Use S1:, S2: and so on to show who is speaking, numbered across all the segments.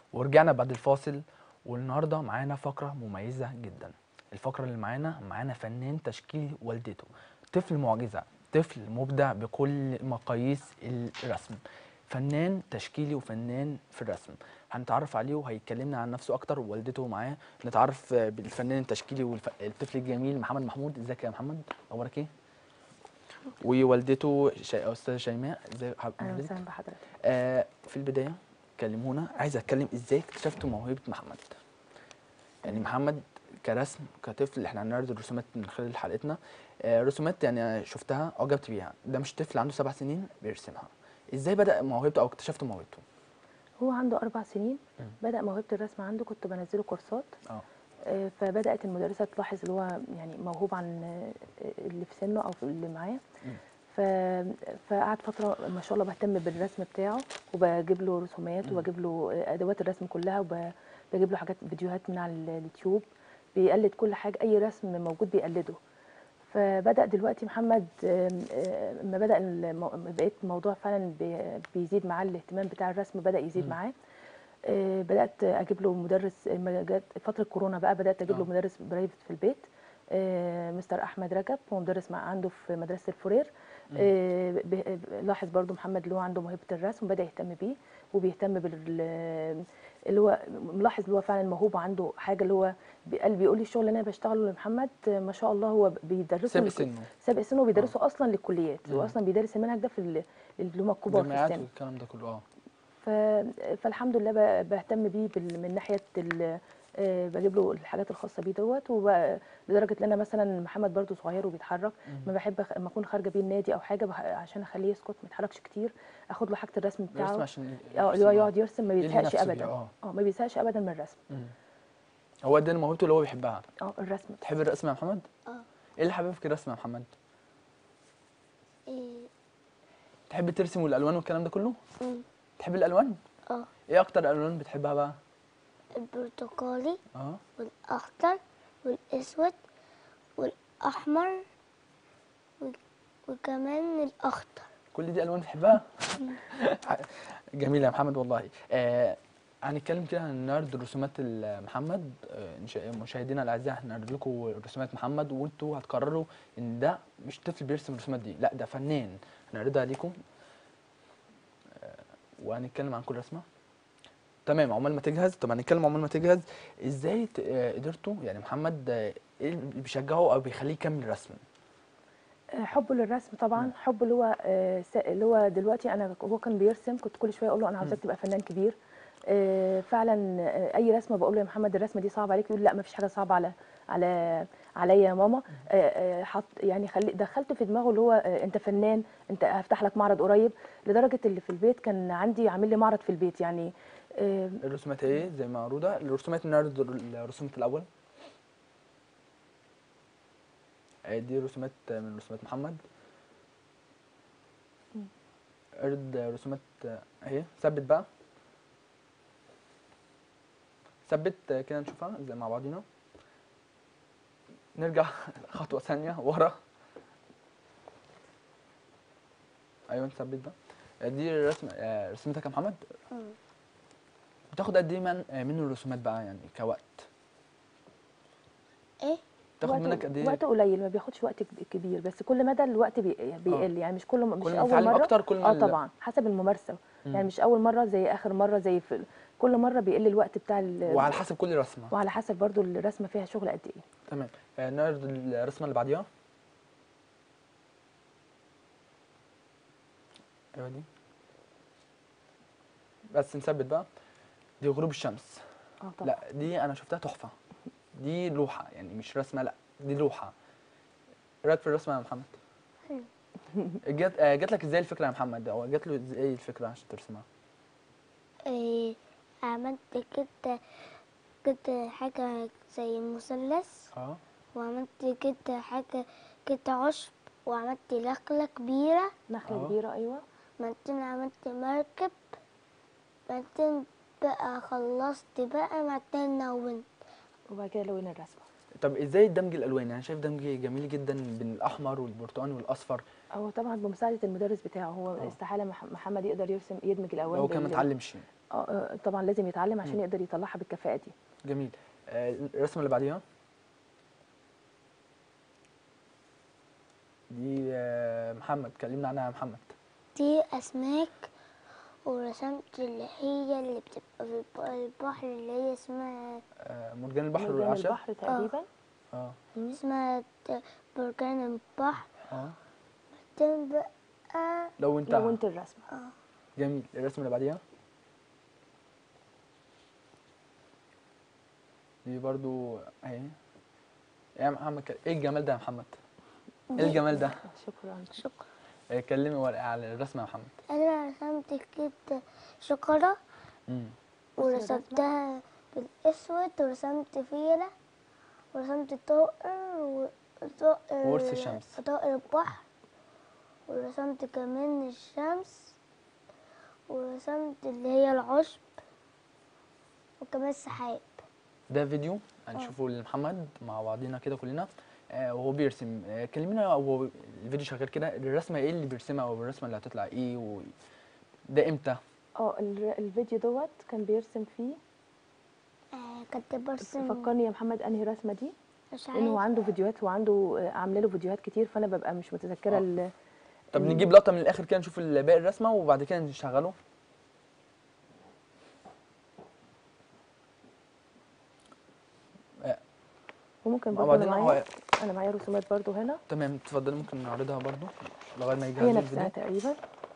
S1: ورجعنا بعد الفاصل. والنهارده معانا فقرة مميزة جدا. الفقرة اللي معانا فنان تشكيلي والدته، طفل معجزة، طفل مبدع بكل مقاييس الرسم، فنان تشكيلي وفنان في الرسم. هنتعرف عليه وهيكلمنا عن نفسه اكتر، ووالدته معاه. نتعرف بالفنان التشكيلي والطفل الجميل محمد محمود. ازيك يا محمد؟ اخبارك ايه؟ ووالدته استاذه شيماء. ازي
S2: اهلا
S1: حضرتك؟
S2: وسهلا بحضرتك.
S1: في البدايه كلمونا، عايز اتكلم ازاي اكتشفتوا موهبه محمد. يعني محمد كرسم كطفل، احنا هنعرض الرسومات من خلال حلقتنا. رسومات يعني شفتها اعجبت بيها. ده مش طفل عنده 7 سنين بيرسمها. ازاي بدأ موهبته او اكتشفتوا موهبته؟
S2: هو عنده 4 سنين.
S1: مم.
S2: بدأ موهبة الرسم عنده، كنت بنزله كورسات.
S1: اه.
S2: فبدأت المدرسة تلاحظ اللي هو يعني موهوب عن اللي في سنه أو في اللي معاه.
S1: مم.
S2: فقعد فترة ما شاء الله بهتم بالرسم بتاعه، وبجيب له رسومات
S1: مم.
S2: وبجيب له أدوات الرسم كلها، وبجيب له حاجات فيديوهات من على اليوتيوب. بيقلد كل حاجة، أي رسم موجود بيقلده. فبدأ دلوقتي محمد لما بدأ بقيت الموضوع فعلا بيزيد معاه، الاهتمام بتاع الرسم بدأ يزيد
S1: مم.
S2: معاه. بدأت أجيب له مدرس. لما جت فترة كورونا بقى بدأت أجيب له
S1: اه.
S2: مدرس برايفت في البيت. مستر أحمد رجب، هو مدرس عنده في مدرسة الفورير.
S1: مم.
S2: لاحظ برضو محمد اللي هو عنده موهبة الرسم وبدأ يهتم بيه، وبيهتم اللي هو ملاحظ اللي هو فعلا موهوب وعنده حاجة اللي هو قال بيقول لي الشغل اللي أنا بشتغله لمحمد ما شاء الله هو بيدرسه
S1: سابق سنه.
S2: سابق سنه،
S1: اه.
S2: وبيدرسه أصلا للكليات، هو
S1: مم.
S2: أصلا بيدرس المنهج ده في اللي هم الكبار في
S1: جامعات
S2: السن.
S1: والكلام ده كله. اه.
S2: ف... فالحمد لله بهتم بيه من ناحيه بجيب له الحاجات الخاصه بيه دوت. لدرجه ان انا مثلا محمد برضو صغير وبيتحرك،
S1: مم.
S2: ما بحب اما اكون خارجه بيه النادي او حاجه عشان اخليه يسكت ما يتحركش كتير، اخد له حاجه الرسم
S1: بيرسم
S2: بتاعه.
S1: عشان
S2: اللي هو
S1: يرسم. اه.
S2: يقعد يرسم ما
S1: يلهي
S2: بيزهقش
S1: نفسه بيها.
S2: ابدا.
S1: اه.
S2: ما بيزهقش ابدا من الرسم.
S1: مم. هو ده موهبته اللي هو بيحبها.
S2: الرسم بس.
S1: تحب الرسم يا محمد؟
S3: اه.
S1: ايه اللي حبيبك في الرسم يا محمد؟
S3: إيه.
S1: تحب ترسم والالوان والكلام ده كله؟
S3: أم.
S1: تحب الالوان؟
S3: اه.
S1: ايه اكتر الوان بتحبها بقى؟
S3: البرتقالي
S1: اه.
S3: والأخضر والأسود والأحمر و- وكمان الأخضر.
S1: كل دي الوان بتحبها؟ جميل يا محمد والله. هنتكلم كده، هنعرض رسومات محمد. مشاهدينا الاعزاء هنعرض لكم رسومات محمد، وانتوا هتقرروا ان ده مش طفل بيرسم الرسومات دي، لا ده فنان. هنعرضها لكم وهنتكلم عن كل رسمه. تمام. عقبال ما تجهز، طب هنتكلم عقبال ما تجهز. ازاي قدرتوا يعني محمد ايه اللي بيشجعه او بيخليه يكمل رسم؟
S2: حبه للرسم طبعا،
S1: مم.
S2: حبه اللي هو اللي هو دلوقتي هو كان بيرسم، كنت كل شويه اقول له انا
S1: مم.
S2: عاوزاك تبقى فنان كبير. فعلا. اي رسمه بقول له يا محمد الرسمه دي صعبه عليك، يقول لا ما فيش حاجه صعبه على عليا يا ماما. حط يعني دخلته في دماغه اللي هو انت فنان، انت هفتح لك معرض قريب. لدرجه اللي في البيت كان عندي عامل لي معرض في البيت يعني. آه،
S1: الرسومات ايه زي ما معروضه الرسومات؟ نعرض الرسومات الاول. دي رسومات من رسومات محمد. عرض رسومات اهي. ثبت بقى، ثبت كده نشوفها زي مع بعضينا. نرجع خطوة ثانية ورا. ايوه نثبت ده. دي رسمتك يا محمد.
S3: أم.
S1: بتاخد قد ايه من الرسومات بقى يعني كوقت؟
S3: ايه.
S1: تاخد منك قد ايه؟
S2: وقت قليل، ما بياخدش وقت كبير، بس كل مدى الوقت
S1: اه.
S2: بيقل يعني، مش
S1: كل ما
S2: اول
S1: تتعلم
S2: مره.
S1: اكتر كل ما
S2: طبعا حسب الممارسه.
S1: مم.
S2: يعني مش اول مره زي اخر مره كل مره بيقل الوقت بتاع
S1: وعلى حسب كل رسمة.
S2: وعلى حسب برضو الرسمه فيها شغل قد ايه.
S1: تمام. نعرض الرسمة اللي بعديها. ايوه دي. بس نثبت بقى. دي غروب الشمس.
S2: طبعا.
S1: لا دي انا شفتها تحفة. دي لوحة يعني مش رسمة، لا دي لوحة. ايه رايك في الرسمة يا محمد؟
S3: حلو.
S1: جات لك ازاي الفكرة يا محمد، او جات له ازاي الفكرة عشان ترسمها؟
S3: إيه. عملت كده حاجة زي مثلث،
S1: اه.
S3: وعملت كده حاجة كده عشب، وعملت لكلة كبيرة.
S2: نخله
S1: اه.
S2: كبيره، ايوه.
S3: بعدين عملت مركب. بعدين بقى خلصت بقى، بعدين نونت.
S2: وبعد كده لون الرسمه.
S1: طب ازاي دمج الالوان؟ يعني شايف دمج جميل جدا بين الاحمر والبرتقاني والاصفر.
S2: هو طبعا بمساعده المدرس بتاعه، هو
S1: اه.
S2: استحاله محمد يقدر يدمج الالوان
S1: هو كان ما اتعلمش.
S2: طبعا لازم يتعلم عشان يقدر يطلعها بالكفاءه دي.
S1: جميل. الرسمه اللي بعديها دي محمد، كلمنا عنها يا محمد.
S3: دي أسماك، ورسمت اللي بتبقى في البحر اللي هي اسمها
S1: مرجان البحر
S2: مرجان
S1: والاعشاب.
S2: البحر تقريبا.
S1: اه
S3: اسمها بركان البحر.
S1: اه
S3: تبقى
S1: لو انت
S2: الرسمه.
S1: جميل. الرسمه اللي بعديها دي برضو اهي يا محمد. ايه الجمال ده يا محمد؟ ايه الجمال ده؟
S2: شكرا.
S1: كلمي ورقة على الرسمه يا محمد.
S3: أنا رسمت كده شجرة ورسمتها بالأسود، ورسمت فيلة، ورسمت طائر
S1: ورث الشمس.
S3: طائر البحر، ورسمت كمان الشمس، ورسمت اللي هي العشب، وكمان السحاب.
S1: ده فيديو هنشوفه لمحمد مع بعضينا كده كلنا وهو بيرسم. كلمينا هو الفيديو شغال كده، الرسمه ايه اللي بيرسمها او الرسمه اللي هتطلع ايه ده امتى؟
S2: الفيديو دوت كان بيرسم فيه.
S3: كنت برسم.
S2: فكرني يا محمد انهي رسمه دي؟
S3: مش
S2: لان هو
S3: عارف.
S2: عنده فيديوهات، وعنده عامله له فيديوهات كتير، فانا ببقى مش متذكره
S1: طب نجيب لقطه من الاخر كده نشوف باقي الرسمه وبعد كده نشغله.
S2: وممكن برضه انا معايا رسومات برضه هنا.
S1: تمام اتفضلي، ممكن نعرضها برضه لغايه ما
S2: هي
S1: يجهزوا
S2: نفسها
S1: الفيديو.
S2: تقريبا.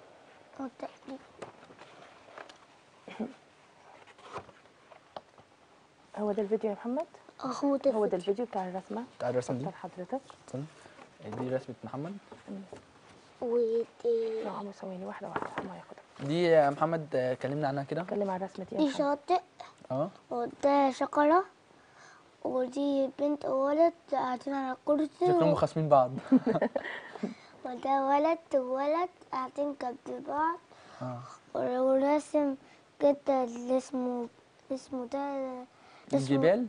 S2: هو ده الفيديو يا محمد؟ هو ده الفيديو بتاع الرسمه.
S1: بتاع الرسمه دي.
S2: اتفضل حضرتك.
S1: دي رسمه محمد.
S3: ودي
S2: ثواني واحده ما ياخدها.
S1: دي يا محمد كلمنا عنها كده.
S2: اتكلم عن الرسمه دي يا
S3: دي
S2: محمد.
S3: شاطئ. وده شجرة، ودي بنت وولد قاعدين على كرسي.
S1: شكلهم مخاصمين بعض.
S3: وده ولد وولد قاعدين جنب بعض. وراسم كده اللي اسمه ده
S1: الجبال.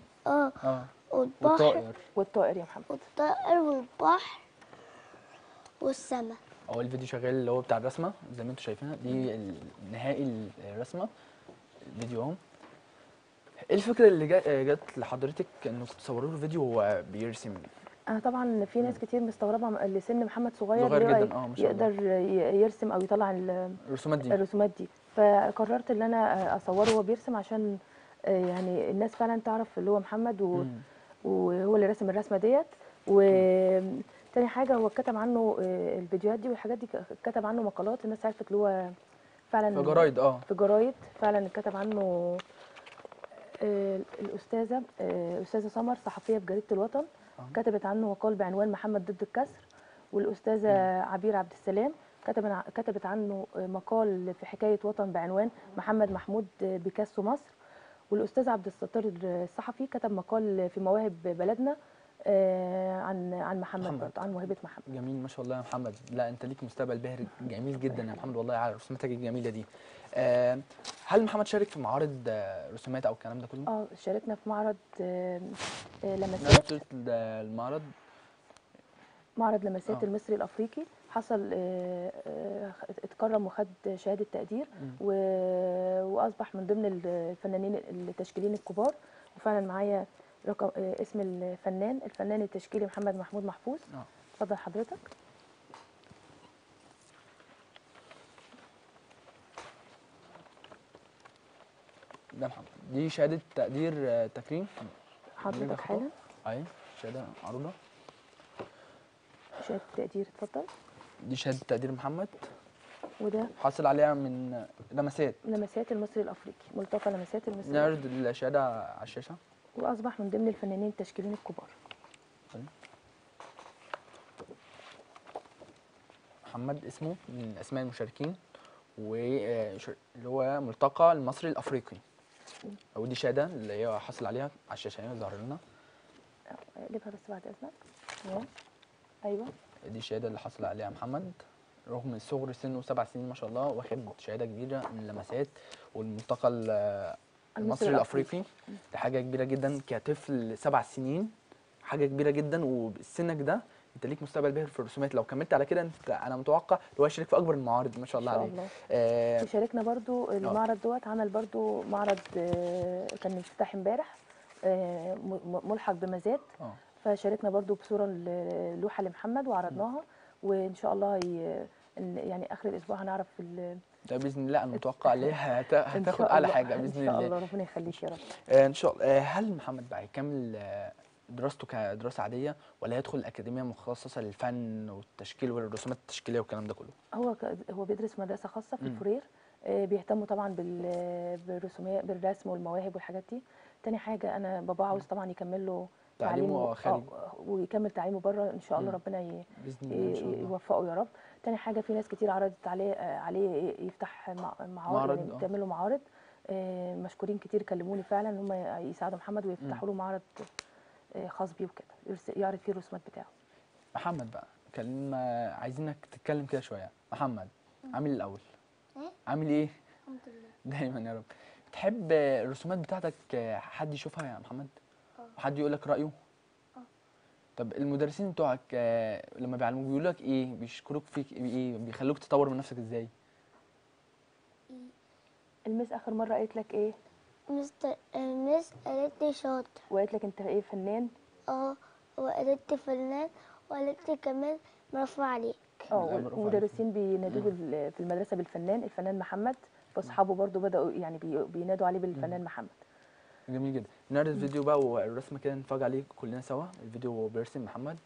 S3: والبحر
S2: يا محمد.
S3: والطائر والبحر والسماء.
S1: الفيديو شغال اللي هو بتاع الرسمه زي ما انتم شايفينها. دي نهائي الرسمه الفيديو اهو. ايه الفكره اللي جت لحضرتك انكم تصوروا له فيديو وهو بيرسم؟
S2: انا طبعا في ناس كتير مستغربه لسن محمد صغير
S1: جدا ما شاء الله
S2: يقدر يرسم او يطلع الرسومات دي. فقررت ان انا اصوره وهو بيرسم عشان يعني الناس فعلا تعرف اللي هو محمد وهو اللي رسم الرسمه ديت. وتاني حاجه هو كتب عنه الفيديوهات دي والحاجات دي، كتب عنه مقالات الناس عرفت اللي هو فعلا
S1: في جرايد.
S2: في جرايد فعلا كتب عنه. الأستاذة سمر صحفية في جريدة الوطن كتبت عنه مقال بعنوان محمد ضد الكسر. والأستاذة عبير عبد السلام كتبت عنه مقال في حكاية وطن بعنوان محمد محمود بيكاسو مصر. والأستاذ عبد الستار الصحفي كتب مقال في مواهب بلدنا عن محمد برضه، عن موهبة محمد.
S1: جميل ما شاء الله يا محمد. لا انت ليك مستقبل باهر جميل جدا يا محمد والله على رسوماتك الجميله دي. هل محمد شارك في معارض رسومات او الكلام ده كله؟
S2: شاركنا في معرض لمسات.
S1: المعرض
S2: معرض لمسات المصري الافريقي حصل اتكرم وخد شهاده تقدير واصبح من ضمن الفنانين التشكيليين الكبار. وفعلا معايا رقم اسم الفنان التشكيلي محمد محمود محفوظ. اتفضل حضرتك.
S1: ده محمد. دي شهاده تقدير تكريم
S2: حضرتك حالا.
S1: اهي شهاده معروضه.
S2: شهاده تقدير اتفضل.
S1: دي شهاده تقدير محمد،
S2: وده
S1: حاصل عليها من لمسات
S2: المصري الافريقي، ملتقى لمسات المصري.
S1: نعرض الشهاده على الشاشه.
S2: واصبح من ضمن الفنانين التشكيليين الكبار.
S1: محمد اسمه من اسماء المشاركين واللي هو ملتقى المصري الافريقي. ودي شهاده اللي هي حاصل عليها على الشاشه هنا ظاهر لنا.
S2: اقلبها بس بعد اذنك. ايوه
S1: دي الشهاده اللي حصل عليها محمد رغم صغر سنه 7 سنين ما شاء الله، واخد شهاده كبيره من لمسات والملتقى المصري الافريقي. دي حاجه كبيره جدا كطفل 7 سنين، حاجه كبيره جدا. وسنك ده انت ليك مستقبل باهر في الرسومات، لو كملت على كده انت انا متوقع اللي هو يشارك في اكبر المعارض ما شاء
S2: ان
S1: الله
S2: شاء
S1: عليك.
S2: الله.
S1: آه
S2: وشاركنا برضو المعرض دوت، عمل برضو معرض كان افتتاح امبارح ملحق بمزاد.
S1: اه
S2: فشاركنا برضو بصورة لوحة لمحمد
S1: مم.
S2: وعرضناها، وإن شاء الله يعني آخر الأسبوع هنعرف
S1: ده باذن الله انا متوقع ليه
S2: إن
S1: هتاخد
S2: شاء
S1: اعلى
S2: الله.
S1: حاجه
S2: إن
S1: باذن
S2: شاء
S1: الله.
S2: الله ربنا يخليك يا رب.
S1: ان شاء الله. هل محمد بقى هيكمل دراسته كدراسه عاديه، ولا هيدخل اكاديميه مخصصه للفن والتشكيل والرسومات التشكيليه والكلام ده كله؟
S2: هو بيدرس في مدرسة خاصة في
S1: مم.
S2: الفورير. بيهتموا طبعا بالرسومات بالرسم والمواهب والحاجات دي. تاني حاجة أنا بابا عاوز طبعا يكمل له تعليمه
S1: خارجي.
S2: ويكمل تعليمه بره إن شاء الله.
S1: مم.
S2: ربنا
S1: باذن الله ان شاء الله.
S2: يوفقه يا رب. تاني حاجة في ناس كتير عرضت عليه يفتح معارض، يعني
S1: معرض
S2: تعمل له معارض. مشكورين كتير كلموني فعلا ان هم يساعدوا محمد
S1: مم.
S2: ويفتحوا له معرض خاص بيه وكده، يعرض فيه الرسومات بتاعه.
S1: محمد بقى كلمة، عايزينك تتكلم كده شوية. محمد عامل إيه الأول؟
S3: ايه
S1: عامل ايه؟
S3: الحمد لله.
S1: دايما يا رب. بتحب الرسومات بتاعتك حد يشوفها يا محمد؟
S3: اه
S1: وحد يقول لك رأيه؟
S3: اه
S1: طب المدرسين بتوعك لما بيعلموك بيقولوا لك ايه؟ بيشكروك فيك ايه؟ بيخلوك تطور من نفسك ازاي؟
S3: إيه.
S2: المس اخر مره قالت لك ايه؟
S3: مس قالت لي شاطر.
S2: وقالت لك انت ايه فنان؟
S3: اه وقالت لي فنان، وقالت لي كمان مرفوع عليك.
S2: اه.
S1: لا، برافو عليك.
S2: والمدرسين بينادوه في المدرسه بالفنان، الفنان محمد. فاصحابه برضو بداوا يعني بينادوا عليه بالفنان محمد.
S1: جميل جدا. نعرض الفيديو بقى والرسمة كده نتفرج عليه كلنا سوا. الفيديو وهو بيرسم محمد.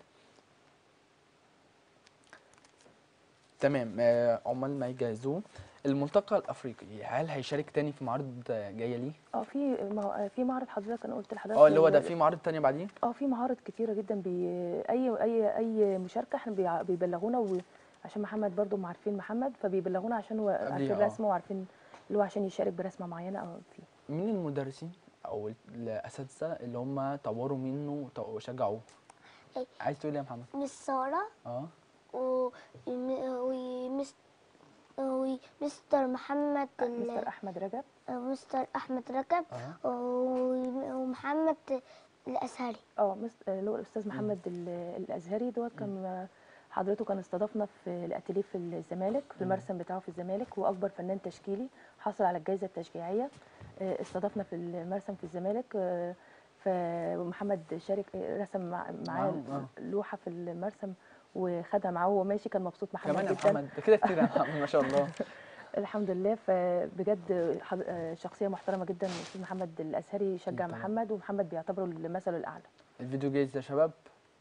S1: تمام. عمال ما يجهزوه. الملتقى الافريقي هل هيشارك تاني في معارض جايه ليه؟
S2: اه في معرض حضرتك انا قلت لحضرتك
S1: اه اللي هو ده في معارض تانية بعدين؟
S2: في معارض كتيره جدا. اي مشاركه احنا بيبلغونا عشان محمد برضو ما عارفين محمد، فبيبلغونا عشان هو
S1: قبليها
S2: عارفين رسمه وعارفين اللي هو عشان يشارك برسمه معينه او فيه.
S1: مين المدرسين او الاساتذه اللي هم طوروا منه وشجعوه؟
S3: إيه.
S1: عايز تقول ايه يا محمد؟
S3: مس سارة
S1: اه
S3: و- ومس ومستر محمد
S2: مستر احمد رجب.
S3: مستر أحمد رجب
S1: اه
S3: ومحمد الأزهري.
S2: اللي هو الاستاذ محمد الازهري دوت كان حضرته كان استضافنا في الاتيليه في الزمالك في المرسم بتاعه في الزمالك، واكبر فنان تشكيلي حصل على الجائزه التشجيعيه. استضافنا في المرسم في الزمالك. فمحمد شارك رسم معاه لوحه في المرسم وخدها معاه وهو ماشي. كان مبسوط محمد
S1: كمان يا
S2: جدا.
S1: محمد، ده كده كتير يا محمد ما شاء الله.
S2: الحمد لله. فبجد شخصيه محترمه جدا الاستاذ محمد الازهري، شجع
S1: طبعا.
S2: محمد ومحمد بيعتبره المثل الاعلى.
S1: الفيديو جاهز يا شباب؟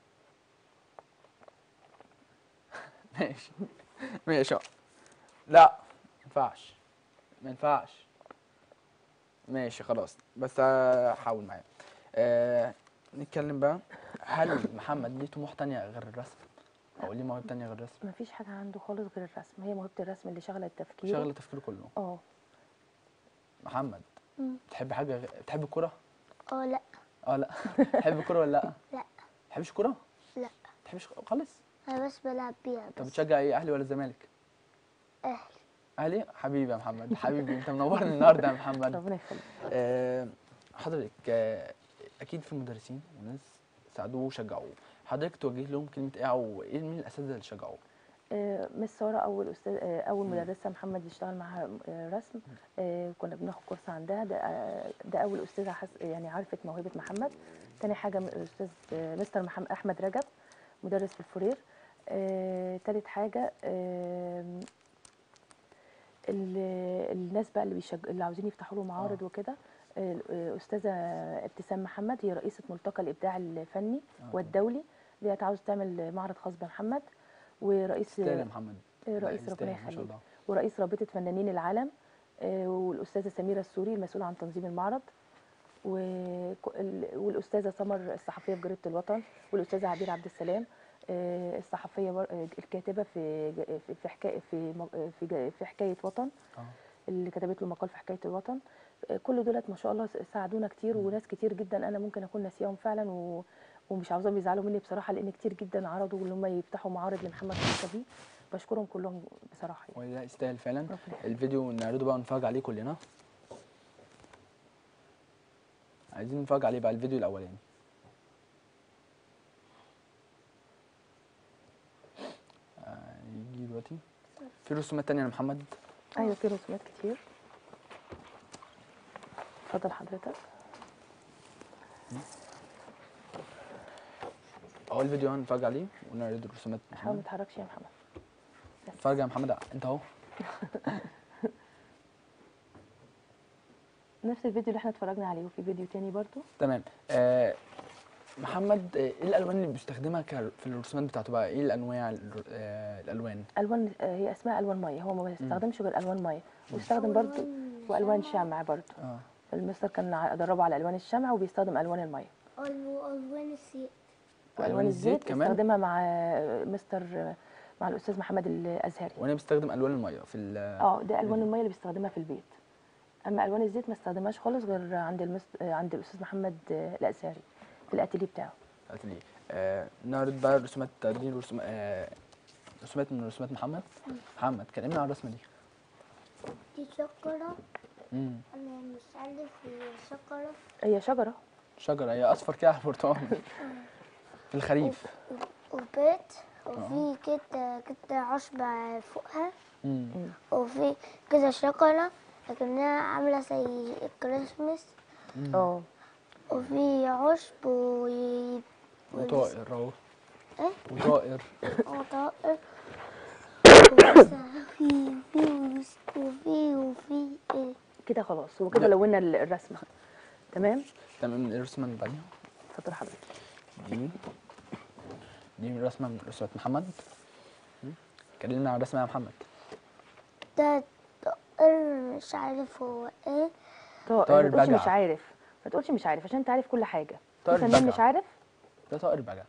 S1: ماشي. ماشي. لا ما ينفعش، ما ينفعش. ماشي خلاص، بس هحاول معايا. نتكلم بقى. هل محمد ليه طموح تانية غير الرسم؟ او ليه موهبة تانية غير الرسم؟
S2: مفيش حاجة عنده خالص غير الرسم، هي موهبة الرسم اللي شغلة تفكيره.
S1: شغل تفكيره كله.
S2: اه.
S1: محمد
S3: مم.
S1: بتحب حاجة بتحب الكورة؟
S3: اه لا.
S1: اه لا. بتحب الكورة ولا لا؟
S3: لا.
S1: بتحبش الكورة؟
S3: لا
S1: بتحبش خالص؟
S3: انا بس بلعب بيها
S1: طب
S3: بس.
S1: بتشجع ايه، اهلي ولا الزمالك؟
S3: اهلي.
S1: اهلي. حبيبي يا محمد، حبيبي انت منورني النهارده يا محمد.
S2: ربنا يخليك.
S1: حضرتك اكيد في مدرسين وناس ساعدوه وشجعوه، حضرتك توجه لهم كلمة ايه او ايه من الاساتذة اللي شجعوه؟
S2: مس سارة أول أستاذ أول مدرسة محمد يشتغل معاها رسم. كنا بناخد كورس عندها. ده أول أستاذة يعني عرفت موهبة محمد. تاني حاجة أستاذ مستر محمد أحمد رجب مدرس في الفورير. تالت حاجة الناس بقى اللي عاوزين يفتحوا له معارض وكده. أستاذة ابتسام محمد هي رئيسة ملتقى الإبداع الفني والدولي، ديت عاوز تعمل معرض خاص بمحمد. ورئيس
S1: تستاهل يا محمد.
S2: رئيس
S1: لا،
S2: ربنا
S1: يستاهل ما شاء
S2: يخليك.
S1: الله.
S2: ورئيس رابطة فنانين العالم. والأستاذة سميرة السوري المسؤولة عن تنظيم المعرض. والأستاذة سمر الصحفية في جريدة الوطن. والأستاذة عبير عبد السلام الصحفية الكاتبة في حكاية في حكاية وطن اللي كتبت له مقال في حكاية الوطن. كل دولت ما شاء الله ساعدونا كتير، وناس كتير جدا انا ممكن اكون ناسيهم فعلا ومش عاوزاهم يزعلوا مني بصراحه، لان كتير جدا عرضوا ان هم يفتحوا معارض لمحمد خاصه بيه. بشكرهم كلهم بصراحه يعني.
S1: وده يستاهل فعلا.
S2: ربنا يخليك.
S1: الفيديو نعرضه بقى ونتفرج عليه كلنا. عايزين نتفرج عليه بقى الفيديو الاولاني. دلوقتي. في رسومات تانية يا محمد؟
S2: ايوه في رسومات كتير. اتفضل حضرتك.
S1: اول فيديو هنتفرج عليه ونعرض الرسومات.
S2: حاول ما تتحركش يا محمد.
S1: اتفرج يا محمد انت اهو.
S2: نفس الفيديو اللي احنا اتفرجنا عليه، وفي فيديو تاني برضو.
S1: تمام. محمد، ايه الالوان اللي بيستخدمها في الرسومات بتاعته بقى؟ ايه الانواع الالوان؟
S2: الوان هي اسمها الوان ميه، هو ما بيستخدمش غير الوان ميه، ويستخدم برضو والوان شمع برضو. المستر كان دربه على الوان الشمع وبيستخدم الوان الميه
S3: والوان الزيت.
S2: والوان الزيت
S1: كمان
S2: بيستخدمها مع مستر، مع الاستاذ محمد الازهري.
S1: وانا بستخدم الوان الميه في
S2: ده الوان الميه اللي بيستخدمها في البيت. اما الوان الزيت ما استخدمهاش خالص غير عند الاستاذ محمد الازهري في الاتيليه بتاعه.
S1: الاتيليه. نعرض بقى رسومات تقدير رسومات من رسومات محمد. محمد كلمنا عن الرسمه دي.
S3: دي شجرة. انا مش عارف هي شجرة.
S2: هي شجره
S1: هي اصفر كده على برتقالي في الخريف.
S3: وبيت، وفي كده عشبة فوقها. وفي كده شجرة لكنها عاملة زي الكريسماس. وفي عشب
S1: وطائر اهو.
S3: ايه؟
S1: وطائر.
S3: طائر. وفي ايه
S2: كده خلاص. وكده لونا الرسمه. تمام.
S1: الرسمه اللي بعديها.
S2: اتفضل حضرتك.
S1: دي رسمه من رسومات محمد. كلمنا عن الرسمه يا محمد.
S3: ده طائر مش عارف هو ايه.
S2: طائر ما تقولش مش عارف، ما تقولش مش عارف عشان انت عارف كل حاجه.
S1: طائر
S2: فنان مش عارف.
S1: ده طائر بجع.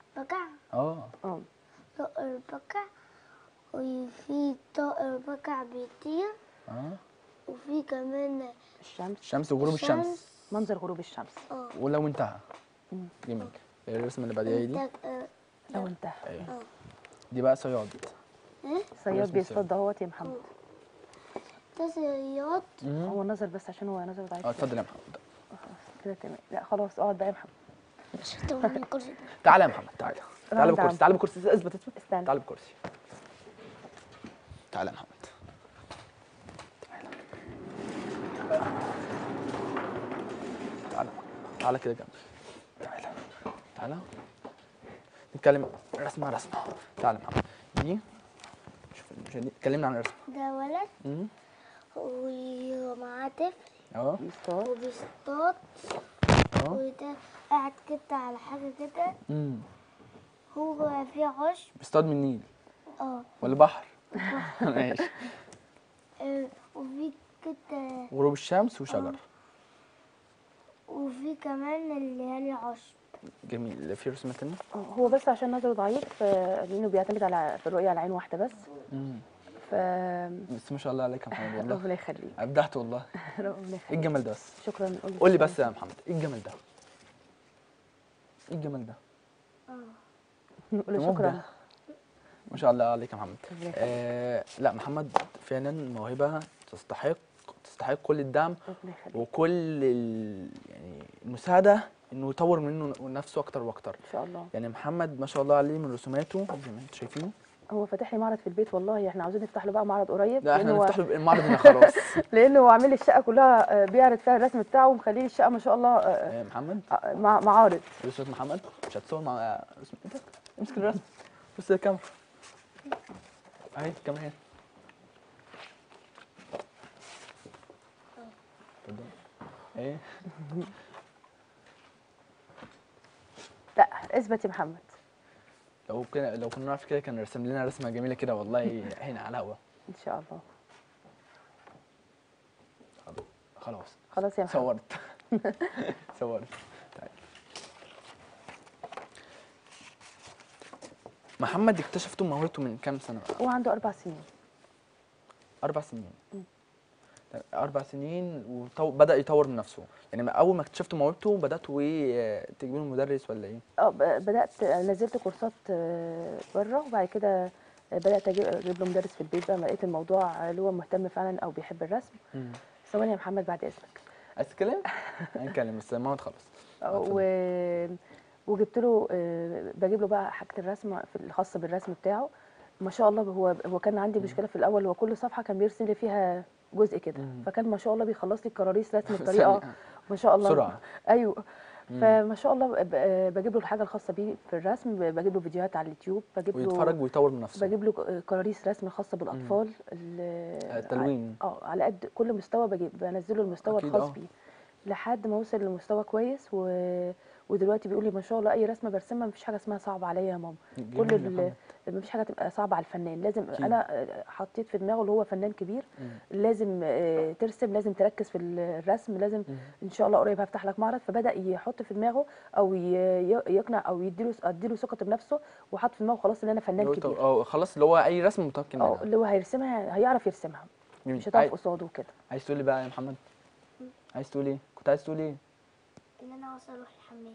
S3: طائر بجع. وفي طائر بجع بيطير. وفي كمان
S1: الشمس وغروب الشمس.
S2: منظر غروب الشمس.
S1: ولو انتهى. جميل. الرسمه اللي بعديها دي.
S2: لو انتهى.
S1: دي بقى صياد.
S2: صياد بيصطاد اهوت يا محمد.
S3: ده صياد.
S2: هو نظر بس عشان هو نظر ضعيف.
S1: اتفضل يا محمد.
S2: كده تمام. لا خلاص اقعد بقى يا محمد.
S1: تعالى يا محمد، تعالى بكرسي، تعالى بكرسي. اثبت.
S2: استنى.
S1: تعالى بكرسي. تعالى يا محمد. تعالى كده جنبي. تعالى نتكلم رسمه. تعالى يا محمد. دي شوف المشاهدين، اتكلمنا عن الرسمه.
S3: ده ولد ومعاه طفل
S2: وبيصطاد.
S3: وده قاعد كده على حاجه كده. هو في عشب.
S1: بيصطاد من النيل ولا بحر؟ ماشي.
S3: وفي كده
S1: غروب الشمس وشجر.
S3: وفي كمان اللي هي عشب.
S1: جميل. في رسمه ثانيه؟
S2: هو بس عشان نظره ضعيف، لانه بيعتمد في الرؤيه على عين واحده بس.
S1: بس ما شاء الله عليك يا محمد والله.
S2: ربنا يخليك.
S1: ابدعت والله.
S2: ربنا يخليك.
S1: ايه الجمال ده بس؟
S2: شكرا.
S1: قول لي بس يا محمد، ايه الجمال ده؟ ايه الجمال ده؟
S2: نقول له شكرا.
S1: ما شاء الله عليك يا محمد. لا محمد فعلا موهبه تستحق كل الدعم وكل يعني المساعده انه يطور منه نفسه اكتر واكتر
S2: ان شاء الله.
S1: يعني محمد ما شاء الله عليه من رسوماته زي ما انتم شايفين.
S2: هو فاتح لي معرض في البيت والله. احنا عاوزين نفتح له بقى معرض قريب.
S1: لا احنا نفتح له المعرض هنا خلاص.
S2: لانه هو عامل لي الشقه كلها بيعرض فيها الرسم بتاعه، ومخلي لي الشقه ما شاء الله.
S1: محمد
S2: معارض.
S1: رسمه محمد مش هتصور مع رسمتك. امسك الرسم. بص الكاميرا اهي، الكاميرا هنا. اتفضل. ايه
S2: لا اثبت يا محمد.
S1: لو كنا نعرف كده كان رسم لنا رسمه جميله كده والله هنا على الهوا.
S2: ان شاء الله.
S1: خلاص
S2: يا محمد.
S1: صورت. طيب. محمد اكتشفتوا موهبته من كام سنه بقى؟
S2: هو عنده 4 سنين.
S1: 4 سنين. 4 سنين وبدأ يطور من نفسه. يعني اول ما اكتشفتوا موهبته بدأتوا تجيبوا له مدرس ولا ايه؟
S2: بدأت نزلت كورسات بره، وبعد كده بدأت اجيب له مدرس في البيت بقى. ما لقيت الموضوع اللي هو مهتم فعلا او بيحب الرسم. ثواني يا محمد بعد اذنك.
S1: عايز تتكلم؟ هنتكلم بس ما تخلص.
S2: وجبت له بجيب له بقى حاجه الرسم الخاصه بالرسم بتاعه. ما شاء الله هو كان عندي مشكله في الاول، هو كل صفحه كان بيرسم لي فيها جزء كده، فكان ما شاء الله بيخلص لي الكراريس رسم بطريقه ما شاء الله.
S1: بسرعه.
S2: ايوه. فما شاء الله بجيب له الحاجه الخاصه بيه في الرسم، بجيب له فيديوهات على اليوتيوب، بجيب له
S1: ويتفرج ويطور من نفسه.
S2: بجيب له كراريس رسم خاصه بالاطفال
S1: التلوين.
S2: على قد كل مستوى بنزله المستوى
S1: أكيد
S2: الخاص بيه لحد ما وصل لمستوى كويس ودلوقتي بيقول لي ما شاء الله اي رسمه برسمها مفيش حاجه اسمها صعبه عليا يا ماما.
S1: جميل.
S2: مفيش حاجه تبقى صعبه على الفنان، لازم
S1: أكيد.
S2: انا حطيت في دماغه اللي هو فنان كبير، لازم ترسم، لازم تركز في الرسم، لازم ان شاء الله قريب هفتح لك معرض. فبدا يحط في دماغه او يقنع او اديله ثقه بنفسه، وحط في دماغه خلاص ان انا فنان كبير.
S1: خلاص اللي هو اي رسم متمكن منها.
S2: اللي هو هيرسمها هيعرف يرسمها، مش هتقف قصاده وكده.
S1: عايز تقول لي بقى يا محمد؟ عايز تقول ايه؟ كنت عايز تقول ايه؟
S3: ان انا عاوز اروح الحمام.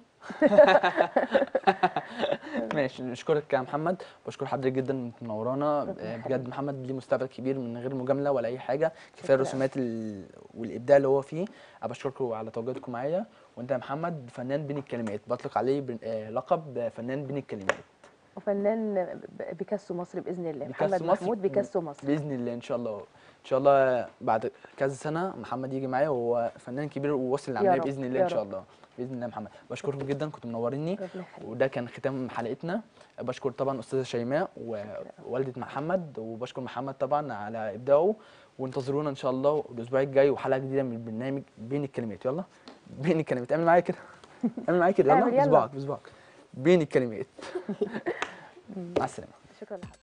S1: ماشي، نشكرك يا محمد، بشكر حضرتك جدا، منورانا بجد. محمد ليه مستقبل كبير من غير مجامله ولا اي حاجه، كفايه الرسومات والابداع اللي هو فيه. انا بشكركم على تواجدكم معايا. وانت يا محمد فنان بين الكلمات، بطلق عليه لقب فنان بين الكلمات،
S2: وفنان بيكاسو مصر باذن الله.
S1: بيكاسو
S2: محمد
S1: مصر
S2: محمود بيكاسو مصر
S1: باذن الله. ان شاء الله، ان شاء الله بعد كذا سنه محمد يجي معايا وهو فنان كبير ووصل للعمليه باذن الله. ان شاء الله باذن الله. محمد بشكركم جدا، كنتوا منوريني، وده كان ختام حلقتنا. بشكر طبعا استاذه شيماء ووالده محمد، وبشكر محمد طبعا على ابداعه. وانتظرونا ان شاء الله الاسبوع الجاي وحلقه جديده من البرنامج بين الكلمات. يلا بين الكلمات، اعمل معايا كده، اعمل معايا كده، يلا بصباعك بصباعك، بين الكلمات. مع السلامه.
S2: شكرا لحضرتك.